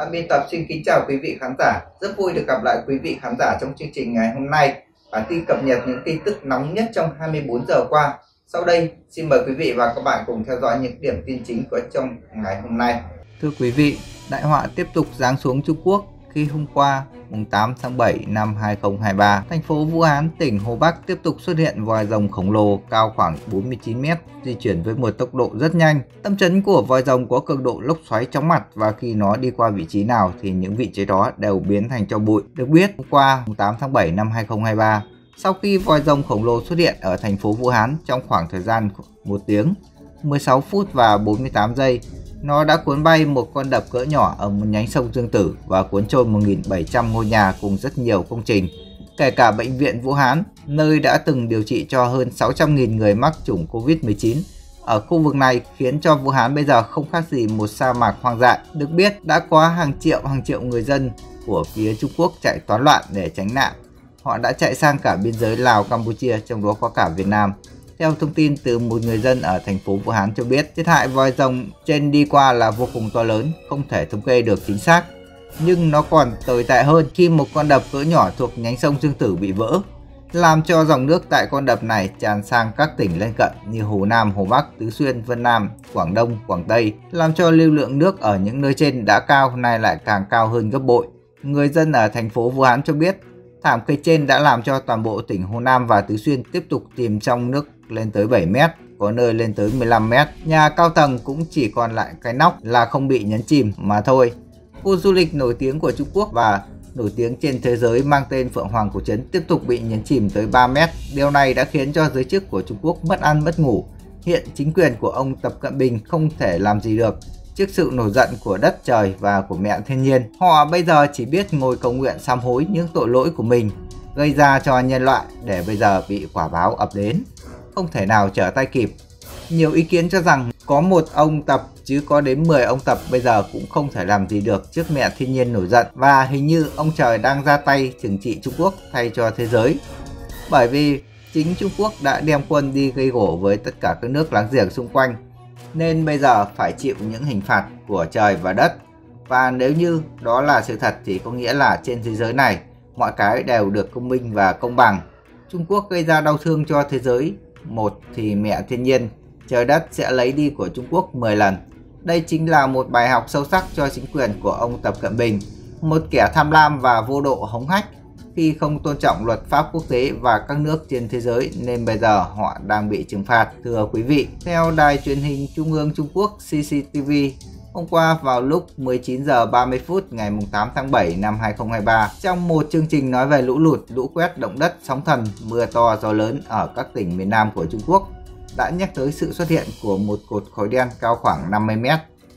Ban biên tập xin kính chào quý vị khán giả. Rất vui được gặp lại quý vị khán giả trong chương trình ngày hôm nay. Bản tin cập nhật những tin tức nóng nhất trong 24 giờ qua. Sau đây, xin mời quý vị và các bạn cùng theo dõi những điểm tin chính có trong ngày hôm nay. Thưa quý vị, đại họa tiếp tục giáng xuống Trung Quốc khi hôm qua, mùng 8 tháng 7 năm 2023, thành phố Vũ Hán, tỉnh Hồ Bắc tiếp tục xuất hiện vòi rồng khổng lồ cao khoảng 49 mét, di chuyển với một tốc độ rất nhanh. Tâm chấn của vòi rồng có cường độ lốc xoáy chóng mặt và khi nó đi qua vị trí nào thì những vị trí đó đều biến thành tro bụi. Được biết, hôm qua, mùng 8 tháng 7 năm 2023, sau khi vòi rồng khổng lồ xuất hiện ở thành phố Vũ Hán trong khoảng thời gian 1 tiếng, 16 phút và 48 giây, nó đã cuốn bay một con đập cỡ nhỏ ở một nhánh sông Dương Tử và cuốn trôi 1.700 ngôi nhà cùng rất nhiều công trình, kể cả bệnh viện Vũ Hán, nơi đã từng điều trị cho hơn 600.000 người mắc chủng Covid-19. Ở khu vực này khiến cho Vũ Hán bây giờ không khác gì một sa mạc hoang dại. Được biết đã có hàng triệu người dân của phía Trung Quốc chạy toán loạn để tránh nạn. Họ đã chạy sang cả biên giới Lào, Campuchia, trong đó có cả Việt Nam. Theo thông tin từ một người dân ở thành phố Vũ Hán cho biết, thiệt hại vòi rồng trên đi qua là vô cùng to lớn, không thể thống kê được chính xác. Nhưng nó còn tồi tệ hơn khi một con đập cỡ nhỏ thuộc nhánh sông Dương Tử bị vỡ, làm cho dòng nước tại con đập này tràn sang các tỉnh lân cận như Hồ Nam, Hồ Bắc, Tứ Xuyên, Vân Nam, Quảng Đông, Quảng Tây, làm cho lưu lượng nước ở những nơi trên đã cao nay lại càng cao hơn gấp bội. Người dân ở thành phố Vũ Hán cho biết, thảm kịch trên đã làm cho toàn bộ tỉnh Hồ Nam và Tứ Xuyên tiếp tục chìm trong nước lên tới 7 mét, có nơi lên tới 15 mét. Nhà cao tầng cũng chỉ còn lại cái nóc là không bị nhấn chìm mà thôi. Khu du lịch nổi tiếng của Trung Quốc và nổi tiếng trên thế giới mang tên Phượng Hoàng Cổ Trấn tiếp tục bị nhấn chìm tới 3 mét. Điều này đã khiến cho giới chức của Trung Quốc mất ăn mất ngủ. Hiện chính quyền của ông Tập Cận Bình không thể làm gì được trước sự nổi giận của đất trời và của mẹ thiên nhiên. Họ bây giờ chỉ biết ngồi cầu nguyện sám hối những tội lỗi của mình gây ra cho nhân loại để bây giờ bị quả báo ập đến, không thể nào trở tay kịp. Nhiều ý kiến cho rằng có một ông Tập chứ có đến 10 ông Tập bây giờ cũng không thể làm gì được trước mẹ thiên nhiên nổi giận, và hình như ông trời đang ra tay trừng trị Trung Quốc thay cho thế giới. Bởi vì chính Trung Quốc đã đem quân đi gây gổ với tất cả các nước láng giềng xung quanh, nên bây giờ phải chịu những hình phạt của trời và đất. Và nếu như đó là sự thật thì có nghĩa là trên thế giới này mọi cái đều được công minh và công bằng. Trung Quốc gây ra đau thương cho thế giới một thì mẹ thiên nhiên, trời đất sẽ lấy đi của Trung Quốc 10 lần. Đây chính là một bài học sâu sắc cho chính quyền của ông Tập Cận Bình, một kẻ tham lam và vô độ hống hách khi không tôn trọng luật pháp quốc tế và các nước trên thế giới, nên bây giờ họ đang bị trừng phạt. Thưa quý vị, theo đài truyền hình Trung ương Trung Quốc CCTV, hôm qua vào lúc 19 giờ 30 phút ngày 8 tháng 7 năm 2023, trong một chương trình nói về lũ lụt, lũ quét, động đất, sóng thần, mưa to, gió lớn ở các tỉnh miền Nam của Trung Quốc, đã nhắc tới sự xuất hiện của một cột khói đen cao khoảng 50 mét,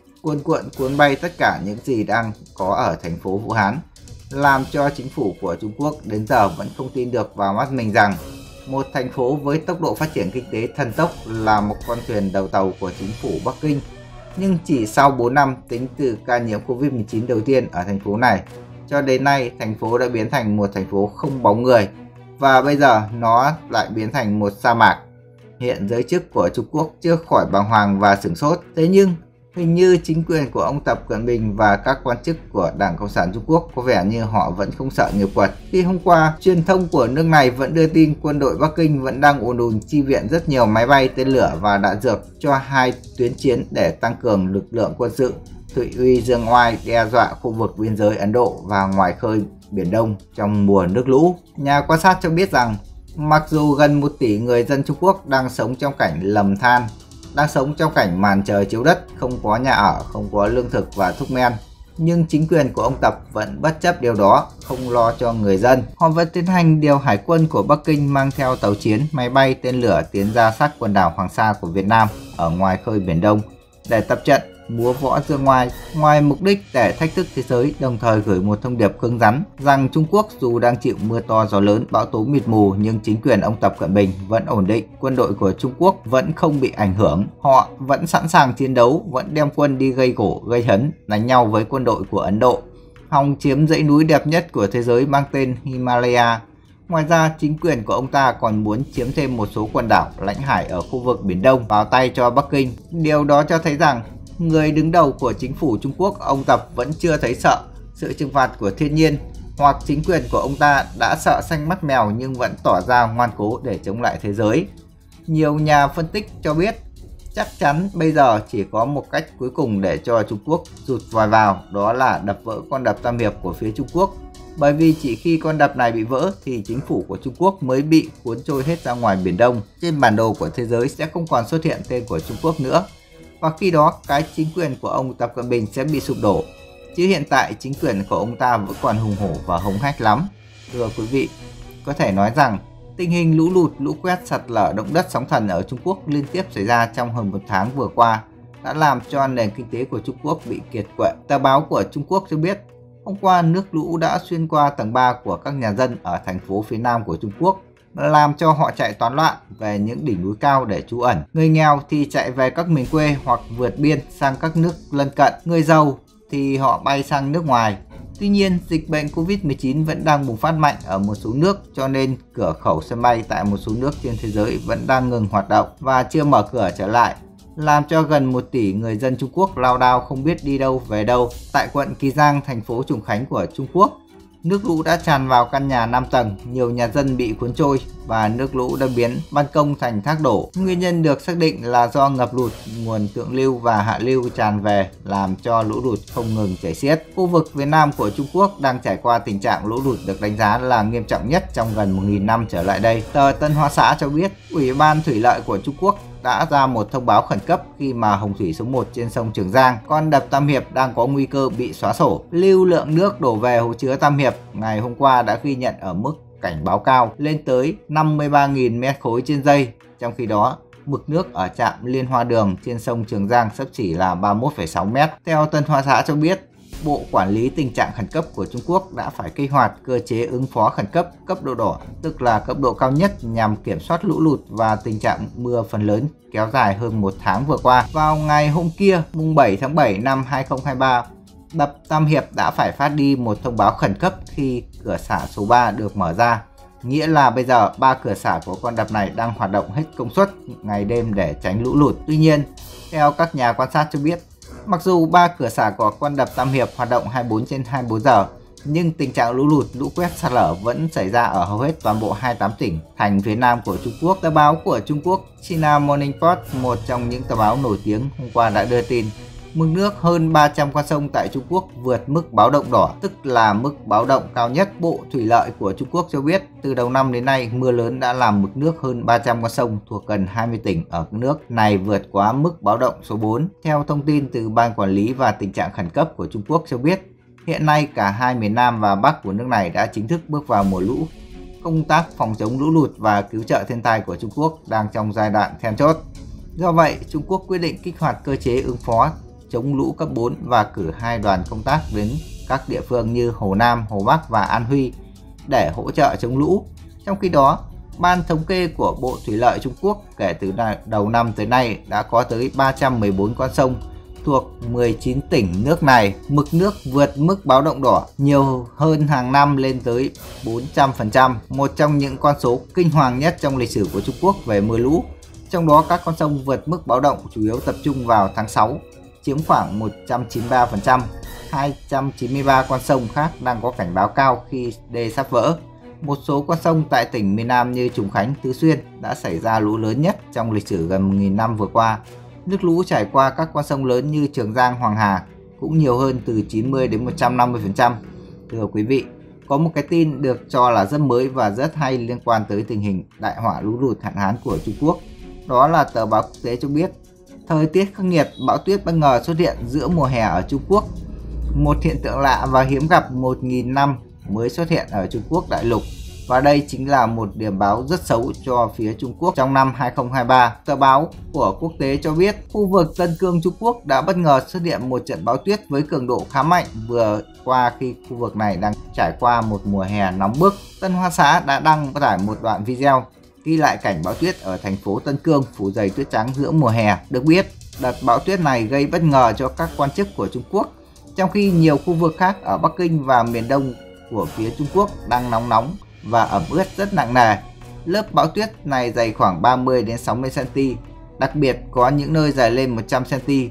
cuốn bay tất cả những gì đang có ở thành phố Vũ Hán, làm cho chính phủ của Trung Quốc đến giờ vẫn không tin được vào mắt mình rằng một thành phố với tốc độ phát triển kinh tế thần tốc là một con thuyền đầu tàu của chính phủ Bắc Kinh. Nhưng chỉ sau 4 năm tính từ ca nhiễm Covid-19 đầu tiên ở thành phố này, cho đến nay thành phố đã biến thành một thành phố không bóng người, và bây giờ nó lại biến thành một sa mạc. Hiện giới chức của Trung Quốc chưa khỏi bàng hoàng và sửng sốt. Thế nhưng hình như chính quyền của ông Tập Cận Bình và các quan chức của Đảng Cộng sản Trung Quốc có vẻ như họ vẫn không sợ nghiệp quật. Khi hôm qua, truyền thông của nước này vẫn đưa tin quân đội Bắc Kinh vẫn đang ùn ùn chi viện rất nhiều máy bay, tên lửa và đạn dược cho hai tuyến chiến để tăng cường lực lượng quân sự, Thụy uy dương oai đe dọa khu vực biên giới Ấn Độ và ngoài khơi Biển Đông trong mùa nước lũ. Nhà quan sát cho biết rằng mặc dù gần 1 tỷ người dân Trung Quốc đang sống trong cảnh lầm than, đang sống trong cảnh màn trời chiếu đất, không có nhà ở, không có lương thực và thuốc men, nhưng chính quyền của ông Tập vẫn bất chấp điều đó, không lo cho người dân. Họ vẫn tiến hành điều hải quân của Bắc Kinh mang theo tàu chiến, máy bay, tên lửa tiến ra sát quần đảo Hoàng Sa của Việt Nam ở ngoài khơi Biển Đông để tập trận múa võ dương ngoài mục đích để thách thức thế giới, đồng thời gửi một thông điệp cứng rắn rằng Trung Quốc dù đang chịu mưa to gió lớn, bão tố mịt mù, nhưng chính quyền ông Tập Cận Bình vẫn ổn định, quân đội của Trung Quốc vẫn không bị ảnh hưởng, họ vẫn sẵn sàng chiến đấu, vẫn đem quân đi gây gổ, gây hấn, đánh nhau với quân đội của Ấn Độ, hòng chiếm dãy núi đẹp nhất của thế giới mang tên Himalaya. Ngoài ra, chính quyền của ông ta còn muốn chiếm thêm một số quần đảo, lãnh hải ở khu vực Biển Đông vào tay cho Bắc Kinh. Điều đó cho thấy rằng người đứng đầu của chính phủ Trung Quốc, ông Tập vẫn chưa thấy sợ sự trừng phạt của thiên nhiên, hoặc chính quyền của ông ta đã sợ xanh mắt mèo nhưng vẫn tỏ ra ngoan cố để chống lại thế giới. Nhiều nhà phân tích cho biết chắc chắn bây giờ chỉ có một cách cuối cùng để cho Trung Quốc rụt vòi vào, đó là đập vỡ con đập Tam Hiệp của phía Trung Quốc. Bởi vì chỉ khi con đập này bị vỡ thì chính phủ của Trung Quốc mới bị cuốn trôi hết ra ngoài Biển Đông. Trên bản đồ của thế giới sẽ không còn xuất hiện tên của Trung Quốc nữa. Và khi đó cái chính quyền của ông Tập Cận Bình sẽ bị sụp đổ. Chứ hiện tại chính quyền của ông ta vẫn còn hùng hổ và hống hách lắm. Thưa quý vị, có thể nói rằng tình hình lũ lụt, lũ quét, sạt lở, động đất, sóng thần ở Trung Quốc liên tiếp xảy ra trong hơn một tháng vừa qua đã làm cho nền kinh tế của Trung Quốc bị kiệt quệ. Tờ báo của Trung Quốc cho biết hôm qua nước lũ đã xuyên qua tầng 3 của các nhà dân ở thành phố phía nam của Trung Quốc, làm cho họ chạy toán loạn về những đỉnh núi cao để trú ẩn. Người nghèo thì chạy về các miền quê hoặc vượt biên sang các nước lân cận. Người giàu thì họ bay sang nước ngoài. Tuy nhiên, dịch bệnh Covid-19 vẫn đang bùng phát mạnh ở một số nước, cho nên cửa khẩu sân bay tại một số nước trên thế giới vẫn đang ngừng hoạt động và chưa mở cửa trở lại, làm cho gần 1 tỷ người dân Trung Quốc lao đao không biết đi đâu về đâu. Tại quận Kỳ Giang, thành phố Trùng Khánh của Trung Quốc, nước lũ đã tràn vào căn nhà 5 tầng, nhiều nhà dân bị cuốn trôi và nước lũ đã biến ban công thành thác đổ. Nguyên nhân được xác định là do ngập lụt, nguồn thượng lưu và hạ lưu tràn về làm cho lũ lụt không ngừng chảy xiết. Khu vực phía nam của Trung Quốc đang trải qua tình trạng lũ lụt được đánh giá là nghiêm trọng nhất trong gần 1.000 năm trở lại đây. Tờ Tân Hoa Xã cho biết, Ủy ban Thủy lợi của Trung Quốc đã ra một thông báo khẩn cấp khi mà hồng thủy số 1 trên sông Trường Giang, con đập Tam Hiệp đang có nguy cơ bị xóa sổ. Lưu lượng nước đổ về hồ chứa Tam Hiệp ngày hôm qua đã ghi nhận ở mức cảnh báo cao lên tới 53.000 mét khối trên giây. Trong khi đó, mực nước ở trạm Liên Hoa Đường trên sông Trường Giang xấp chỉ là 31,6 mét. Theo Tân Hoa Xã cho biết, Bộ Quản lý Tình trạng Khẩn cấp của Trung Quốc đã phải kích hoạt cơ chế ứng phó khẩn cấp cấp độ đỏ, tức là cấp độ cao nhất nhằm kiểm soát lũ lụt và tình trạng mưa phần lớn kéo dài hơn một tháng vừa qua. Vào ngày hôm kia, mùng 7 tháng 7 năm 2023, đập Tam Hiệp đã phải phát đi một thông báo khẩn cấp khi cửa xả số 3 được mở ra. Nghĩa là bây giờ 3 cửa xả của con đập này đang hoạt động hết công suất ngày đêm để tránh lũ lụt. Tuy nhiên, theo các nhà quan sát cho biết, mặc dù 3 cửa xả của con đập Tam Hiệp hoạt động 24/24 giờ, nhưng tình trạng lũ lụt, lũ quét, sạt lở vẫn xảy ra ở hầu hết toàn bộ 28 tỉnh thành phía nam của Trung Quốc. Tờ báo của Trung Quốc China Morning Post, một trong những tờ báo nổi tiếng, hôm qua đã đưa tin mực nước hơn 300 con sông tại Trung Quốc vượt mức báo động đỏ, tức là mức báo động cao nhất. Bộ Thủy lợi của Trung Quốc cho biết từ đầu năm đến nay, mưa lớn đã làm mực nước hơn 300 con sông thuộc gần 20 tỉnh ở nước này vượt quá mức báo động số 4. Theo thông tin từ Ban Quản lý và Tình trạng Khẩn cấp của Trung Quốc cho biết, hiện nay cả hai miền Nam và Bắc của nước này đã chính thức bước vào mùa lũ. Công tác phòng chống lũ lụt và cứu trợ thiên tai của Trung Quốc đang trong giai đoạn then chốt. Do vậy, Trung Quốc quyết định kích hoạt cơ chế ứng phó chống lũ cấp 4 và cử 2 đoàn công tác đến các địa phương như Hồ Nam, Hồ Bắc và An Huy để hỗ trợ chống lũ. Trong khi đó, Ban thống kê của Bộ Thủy lợi Trung Quốc kể từ đầu năm tới nay đã có tới 314 con sông thuộc 19 tỉnh nước này mực nước vượt mức báo động đỏ nhiều hơn hàng năm lên tới 400%, một trong những con số kinh hoàng nhất trong lịch sử của Trung Quốc về mưa lũ. Trong đó các con sông vượt mức báo động chủ yếu tập trung vào tháng 6, chiếm khoảng 193%. 293 con sông khác đang có cảnh báo cao khi đê sắp vỡ. Một số con sông tại tỉnh miền Nam như Trùng Khánh, Tứ Xuyên đã xảy ra lũ lớn nhất trong lịch sử gần 1.000 năm vừa qua. Nước lũ trải qua các con sông lớn như Trường Giang, Hoàng Hà cũng nhiều hơn từ 90 đến 150%. Thưa quý vị, có một cái tin được cho là rất mới và rất hay liên quan tới tình hình đại họa lũ lụt hạn hán của Trung Quốc. Đó là tờ báo quốc tế cho biết, thời tiết khắc nghiệt, bão tuyết bất ngờ xuất hiện giữa mùa hè ở Trung Quốc. Một hiện tượng lạ và hiếm gặp 1.000 năm mới xuất hiện ở Trung Quốc đại lục. Và đây chính là một điểm báo rất xấu cho phía Trung Quốc trong năm 2023. Tờ báo của quốc tế cho biết khu vực Tân Cương Trung Quốc đã bất ngờ xuất hiện một trận bão tuyết với cường độ khá mạnh vừa qua khi khu vực này đang trải qua một mùa hè nóng bức. Tân Hoa Xã đã đăng tải một đoạn video ghi lại cảnh bão tuyết ở thành phố Tân Cương phủ dày tuyết trắng giữa mùa hè. Được biết, đợt bão tuyết này gây bất ngờ cho các quan chức của Trung Quốc, trong khi nhiều khu vực khác ở Bắc Kinh và miền Đông của phía Trung Quốc đang nóng và ẩm ướt rất nặng nề. Lớp bão tuyết này dày khoảng 30 đến 60 cm, đặc biệt có những nơi dài lên 100 cm.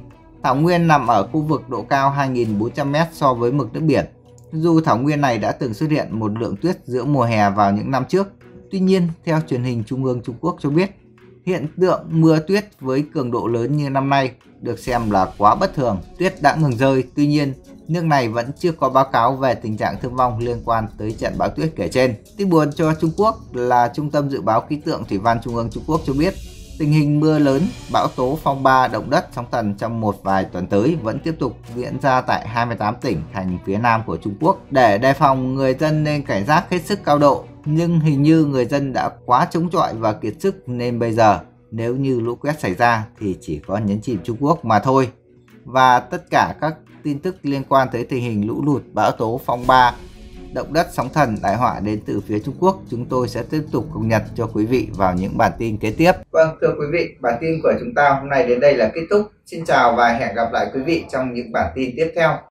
Thảo Nguyên nằm ở khu vực độ cao 2.400m so với mực nước biển. Dù thảo nguyên này đã từng xuất hiện một lượng tuyết giữa mùa hè vào những năm trước, tuy nhiên theo truyền hình Trung ương Trung Quốc cho biết, hiện tượng mưa tuyết với cường độ lớn như năm nay được xem là quá bất thường. Tuyết đã ngừng rơi, tuy nhiên nước này vẫn chưa có báo cáo về tình trạng thương vong liên quan tới trận bão tuyết kể trên. Tin buồn cho Trung Quốc là Trung tâm Dự báo Khí tượng Thủy văn Trung ương Trung Quốc cho biết tình hình mưa lớn, bão tố, phong ba, động đất, sóng thần trong một vài tuần tới vẫn tiếp tục diễn ra tại 28 tỉnh thành phía nam của Trung Quốc. Để đề phòng, người dân nên cảnh giác hết sức cao độ, nhưng hình như người dân đã quá chống chọi và kiệt sức nên bây giờ nếu như lũ quét xảy ra thì chỉ có nhấn chìm Trung Quốc mà thôi. Và tất cả các tin tức liên quan tới tình hình lũ lụt, bão tố, phong ba, động đất, sóng thần, đại họa đến từ phía Trung Quốc, chúng tôi sẽ tiếp tục cập nhật cho quý vị vào những bản tin kế tiếp. Vâng, thưa quý vị, bản tin của chúng ta hôm nay đến đây là kết thúc. Xin chào và hẹn gặp lại quý vị trong những bản tin tiếp theo.